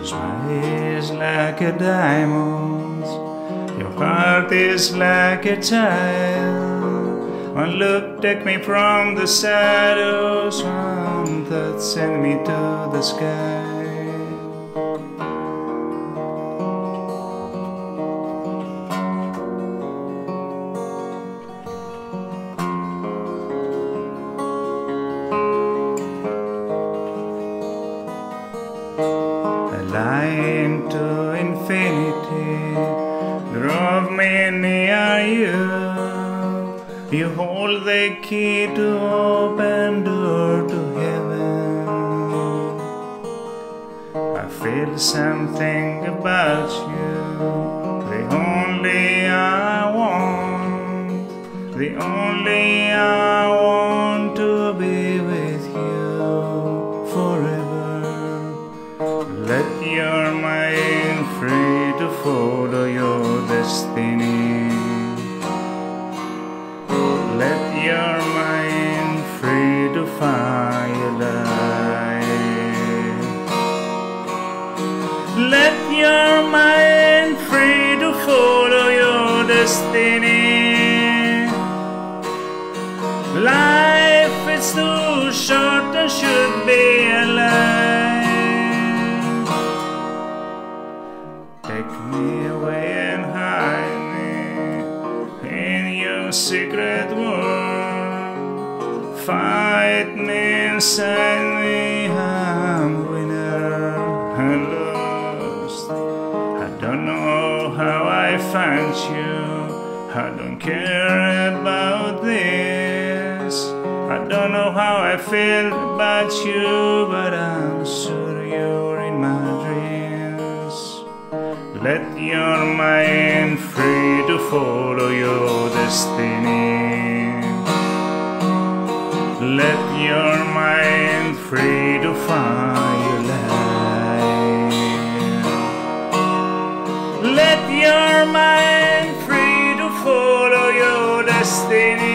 Smile is like a diamond, your heart is like a child. One look take me from the shadows, one thought send me to the sky. Line to infinity, drove me near you. You hold the key to open door to heaven. I feel something about you, the only I want, the only I want to be with you forever. Let your mind free to follow your destiny. Let your mind free to find your life. Let your mind free to follow your destiny. Life is too short and should be alive. Take me away and hide me in your secret world. Fight me inside me, I'm winner and lost. I don't know how I found you, I don't care about this. I don't know how I feel about you, but I'm sure you're in my dreams. Let your mind free to follow your destiny. Let your mind free to find your life. Let your mind free to follow your destiny.